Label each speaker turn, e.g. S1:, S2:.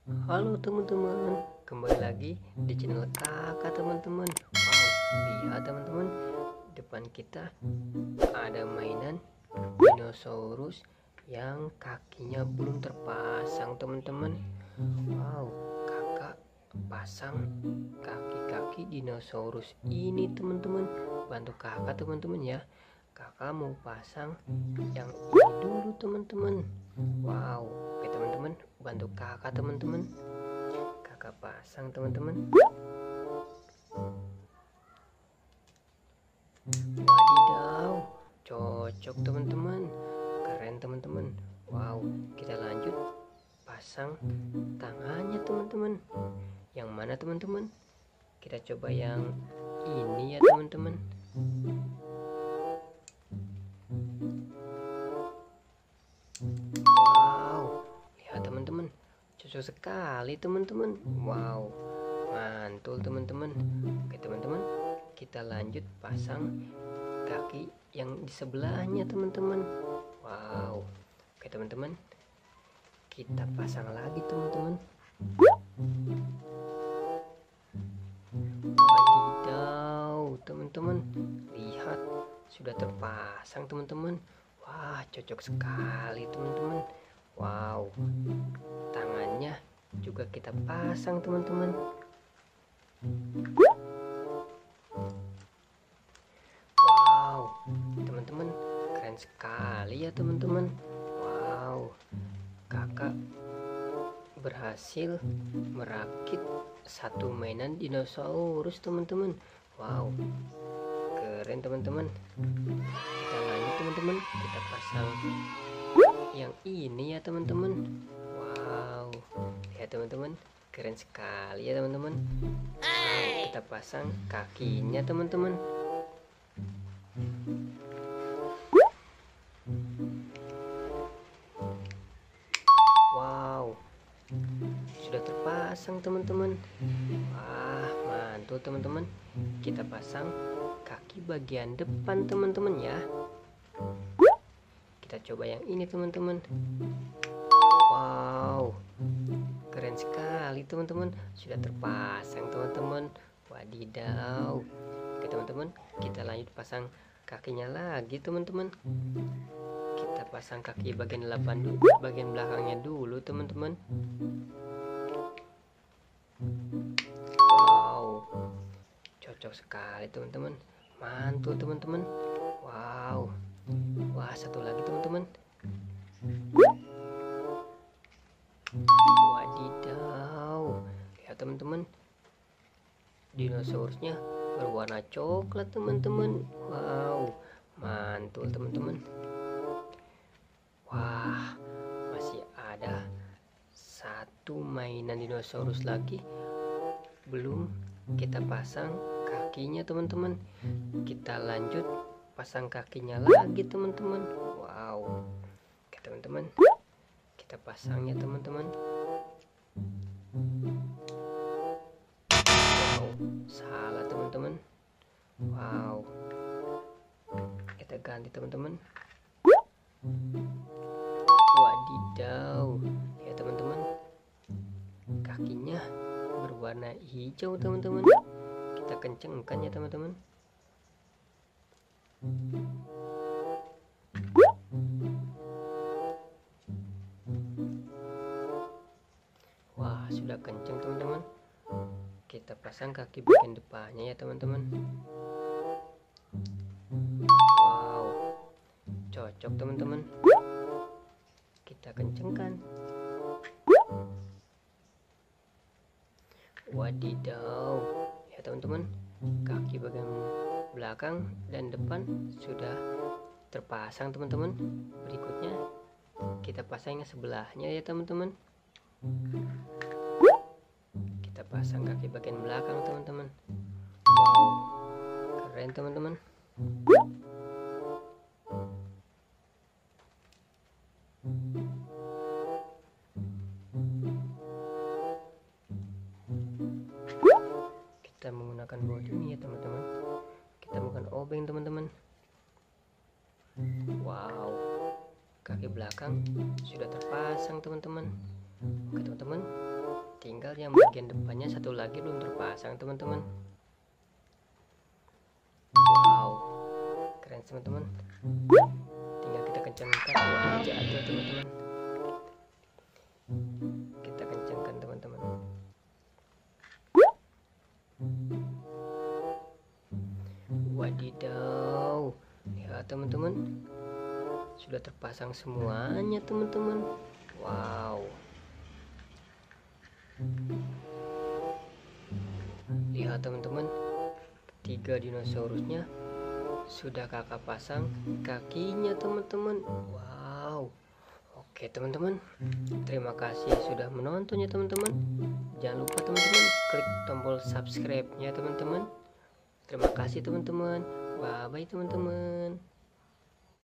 S1: Halo teman-teman, kembali lagi di channel kakak teman-teman. Wow, lihat teman-teman, depan kita ada mainan dinosaurus yang kakinya belum terpasang teman-teman. Wow, kakak pasang kaki-kaki dinosaurus ini teman-teman. Bantu kakak teman-teman ya. Kakak mau pasang yang ini dulu teman-teman. Wow, oke teman-teman, bantu kakak teman-teman. Kakak pasang teman-teman. Wadidaw, cocok teman-teman, keren teman-teman. Wow, kita lanjut pasang tangannya teman-teman. Yang mana teman-teman? Kita coba yang ini ya teman-teman. Wow, lihat teman-teman, cocok sekali teman-teman. Wow, mantul teman-teman. Oke teman-teman, kita lanjut pasang kaki yang di sebelahnya teman-teman. Wow, oke teman-teman, kita pasang lagi teman-teman. Wadidaw teman-teman, lihat sudah terpasang teman-teman. Wah, cocok sekali teman-teman. Wow, tangannya juga kita pasang teman-teman. Wow, teman-teman, keren sekali ya teman-teman. Wow, kakak berhasil merakit satu mainan dinosaurus teman-teman. Wow, keren teman-teman. Kita lanjut teman-teman, kita pasang yang ini ya teman-teman. Wow, ya teman-teman, keren sekali ya teman-teman. Wow, kita pasang kakinya teman-teman. Wow, sudah terpasang teman-teman. Wah, mantul teman-teman. Kita pasang kaki bagian depan teman-teman ya. Kita coba yang ini teman-teman. Wow, keren sekali teman-teman, sudah terpasang teman-teman. Wadidaw. Oke teman-teman, kita lanjut pasang kakinya lagi teman-teman. Kita pasang kaki bagian bagian belakangnya dulu teman-teman. Wow, cocok sekali teman-teman, mantul teman-teman. Wow, wah satu lagi teman-teman. Wadidaw, lihat teman-teman, dinosaurusnya berwarna coklat teman-teman. Wow, mantul teman-teman. Wah, masih ada satu mainan dinosaurus lagi belum kita pasang kakinya teman-teman. Kita lanjut pasang kakinya lagi teman-teman. Wow, oke teman-teman, kita pasangnya teman-teman. Wow, salah teman-teman. Wow, kita ganti teman-teman. Wadidaw, ya teman-teman, kakinya berwarna hijau teman-teman. Kita kencengkan ya teman-teman. Wah, sudah kenceng teman-teman. Kita pasang kaki bagian depannya ya teman-teman. Wow, cocok teman-teman. Kita kencengkan. Wadidaw, ya teman-teman, kaki bagian belakang dan depan sudah terpasang teman-teman. Berikutnya kita pasang yang sebelahnya ya teman-teman. Kita pasang kaki bagian belakang teman-teman. Wow, keren teman-teman. Kita menggunakan baut ini ya teman-teman. Kita menggunakan obeng teman-teman. Wow, kaki belakang sudah terpasang teman-teman. Oke teman-teman, tinggal yang bagian depannya satu lagi belum terpasang teman-teman. Wow, keren teman-teman. Tinggal kita kencangkan. Wah, jatuh teman-teman. Kita kencangkan teman-teman. Wadidaw, lihat teman-teman, sudah terpasang semuanya teman-teman. Wow, lihat teman-teman, ketiga dinosaurusnya sudah kakak pasang kakinya teman-teman. Wow, oke teman-teman, terima kasih sudah menontonnya teman-teman. Jangan lupa teman-teman klik tombol subscribe nya teman-teman. Terima kasih teman-teman. Bye bye teman-teman.